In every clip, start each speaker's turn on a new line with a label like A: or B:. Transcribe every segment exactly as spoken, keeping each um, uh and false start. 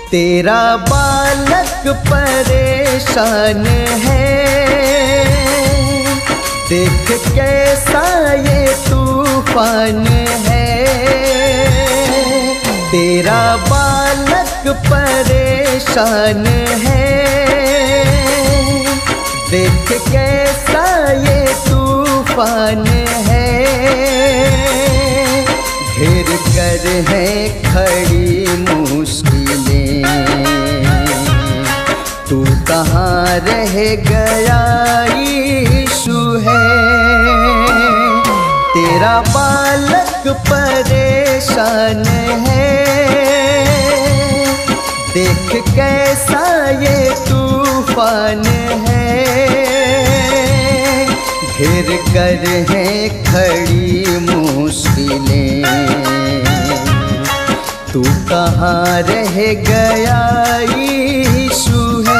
A: तेरा बालक परेशान है, देख कैसा ये तूफान है। तेरा बालक परेशान है, देख कैसा ये तूफान है। घेर कर है खड़ी मुश्किलें, तू कहाँ रह गया यीशु है। तेरा बालक परेशान है, देख कैसा ये तूफान है। घेर कर है खड़ी मुश्किलें, तू कहाँ रह गया यीशु है।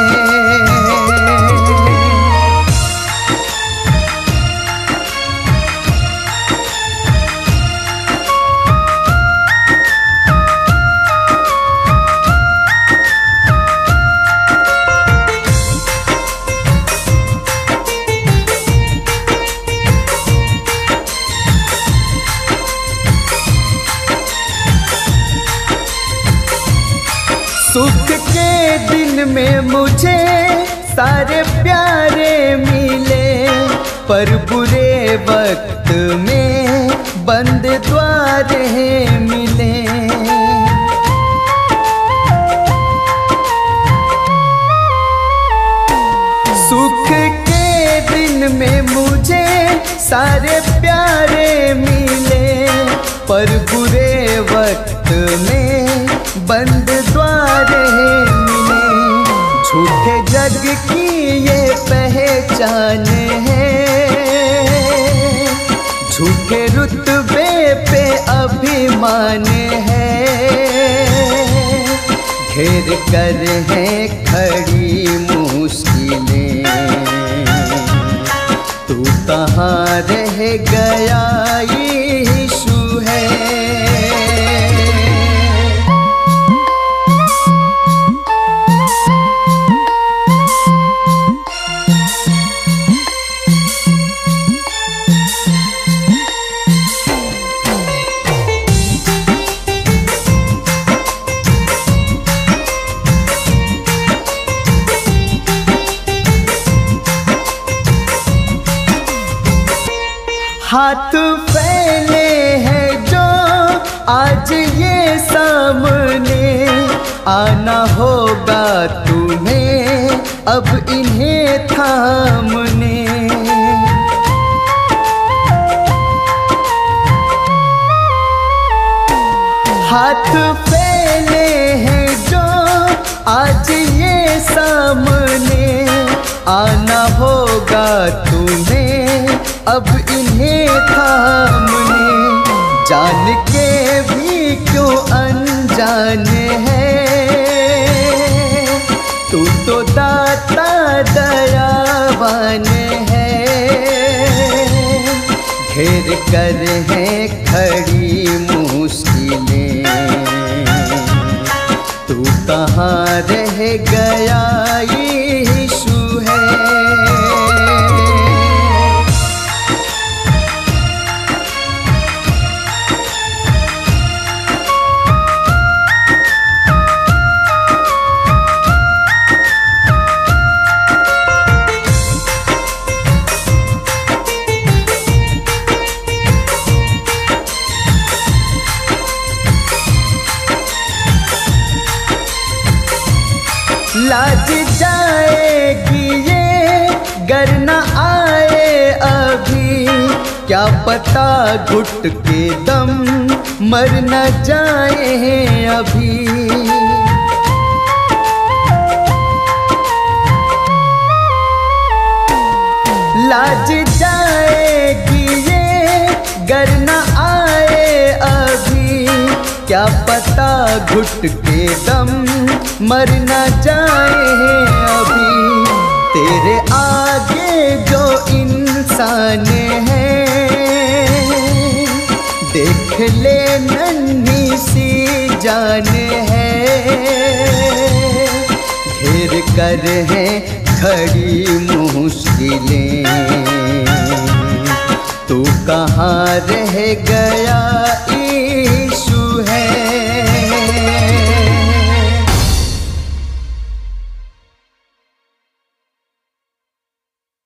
A: सुख के दिन में मुझे सारे प्यारे मिले, पर बुरे वक्त में बंद द्वारे मिले। सुख के दिन में मुझे सारे प्यारे मिले, पर बुरे वक्त में बंद द्वारे मिले। झूठे जग की ये पहचान है, झूठे रुतबे पे अभिमान है। घेर कर है खड़ी मुश्किलें, तू कहाँ रह गया यीशु है। हाथ फैले हैं जो आज ये सामने, आना होगा तुम्हें अब इन्हें थामने। हाथ फैले हैं जो आज ये सामने, आना होगा तुम्हें अब इन्हें थामने। जान के भी क्यों अनजान है, तू तो दाता दयावान है। घेर कर है खड़ी मुश्किलें, तू कहाँ रह गया यीशु है। लाज जाएगी ये गर न आए अभी, क्या पता घुट के दम मर न जाए अभी। लाज जाएगी ये गर न आए अभी, क्या पता घुट के दम मर न जाए अभी। तेरे आगे जो इंसान है, देख ले नन्ही सी जान है। कर हैं खड़ी मुश्किलें। तू कहाँ रह गया